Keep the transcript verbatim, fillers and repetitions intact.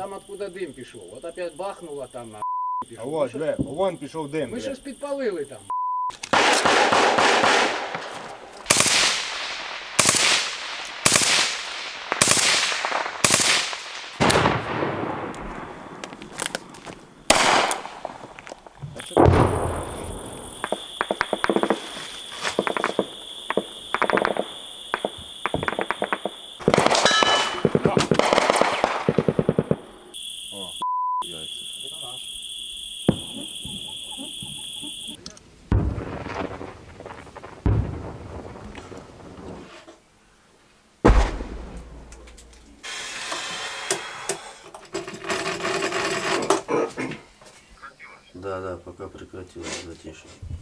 там откуда дим пішов. От опять бахнуло там на А от, диви, вон пішов дим. Ми диви. щось підпалили там. Да, да, пока прекратилось затишье.